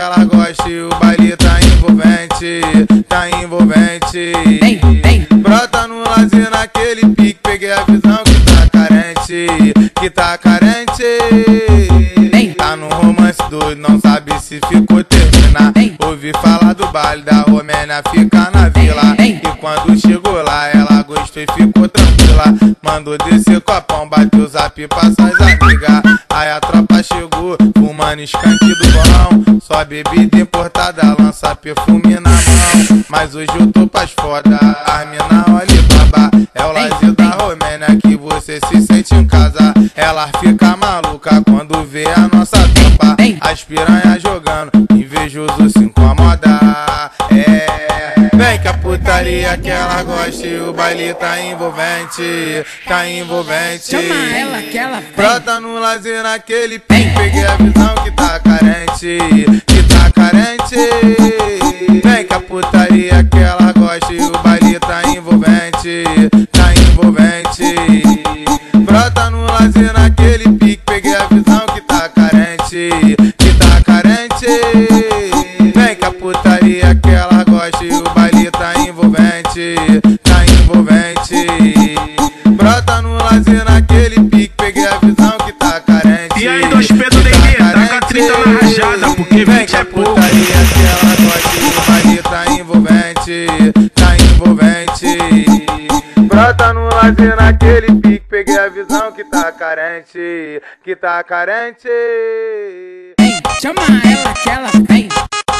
ela gosta e o baile tá envolvente, tá envolvente. Brota no lazer naquele pique, peguei a visão que tá carente, que tá carente. Tá no romance doido, não sabe se ficou terminar. Ouvi falar do baile da Romênia, fica na vila. E quando chegou lá, ela gostou e ficou tranquila. Mandou descer copão, bateu o zap pra suas amigas. Aí a tropa chegou, fumando skunk do bolão. Só bebida importada, lança perfume na mão. Mas hoje eu tô pras foda, a mina olha baba. É o lazer da Romênia que você se sente em casa. Ela fica maluca quando vê a nossa tampa. As piranhas jogando, invejoso se incomoda. Vem que a putaria que ela gosta e o baile tá envolvente, tá envolvente. Chama ela que ela brota no lazer naquele pique, peguei a visão que tá carente, que tá carente. Vem que a putaria que ela gosta e o baile tá envolvente, tá envolvente. Brota no lazer naquele pique, peguei a visão que tá carente, que tá carente. Vem que a putaria que ela gosta e o baile tá envolvente, tá envolvente. Brota no lazer naquele pique, peguei a visão que tá carente. E aí, 2P taca 30 na rajada, porque 20 é pouco. Putaria que ela gosta e o baile tá envolvente, tá envolvente. Brota no lazer naquele pique, peguei a visão que tá carente, que tá carente. Chama ela que ela vem.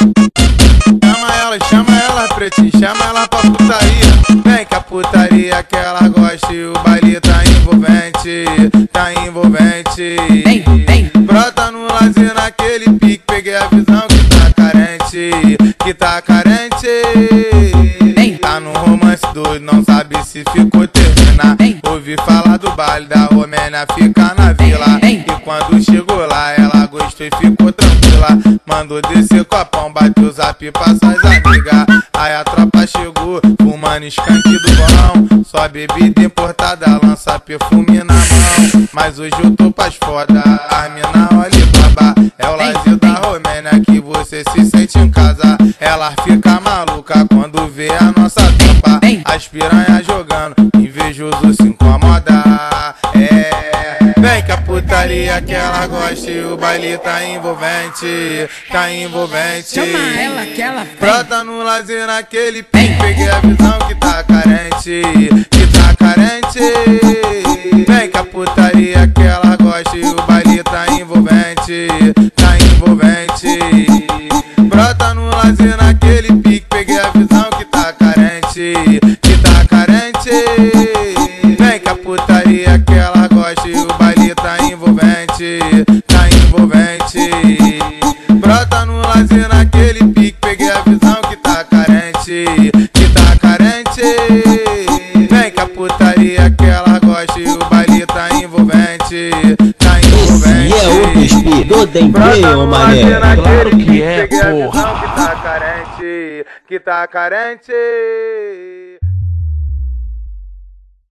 Chama ela, pretinho, chama ela pra putaria. Vem que a putaria que ela gosta e o baile tá envolvente, tá envolvente. Brota no lazer naquele pique, peguei a visão que tá carente, que tá carente. Tá no romance doido, não sabe se ficou terminar. Ouvi falar do baile da Romênia, fica na vila. E quando chegou lá, ela gostou e ficou tranquila. Mandou descer copão, bateu o zap pra suas amigas. Aí a tropa chegou, fumando skunk do bolão. Só bebida importada, lança perfume na mão. Mas hoje eu tô pras foda, a mina olha baba. É o lazer da Romênia que você se sente em casa. Ela fica maluca quando vê a nossa tampa. As piranhas jogando, invejoso se incomoda. Vem que a putaria que ela gosta e o baile tá envolvente, tá envolvente. Chama ela que ela vem. Brota no lazer naquele pique, peguei a visão que tá carente, que tá carente. Vem que a putaria que ela gosta e o baile tá envolvente, tá envolvente. Brota no lazer naquele pique, peguei a visão que tá carente, que tá carente. Vem que a putaria que ela gosta e o baile tá envolvente, tá envolvente. Brota no lazer naquele pique, peguei a visão que tá carente, que tá carente. Vem que a putaria que ela gosta e o baile tá envolvente, tá envolvente. Esse é o Bispi do Dendê, mané. Claro que é, peguei a visão porra. que tá carente, que tá carente.